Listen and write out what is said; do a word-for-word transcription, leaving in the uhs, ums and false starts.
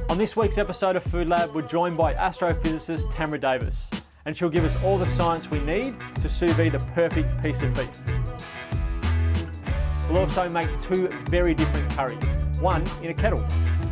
On this week's episode of Food Lab, we're joined by astrophysicist Tamra Davis, and she'll give us all the science we need to sous vide the perfect piece of beef. We'll also make two very different curries, one in a kettle.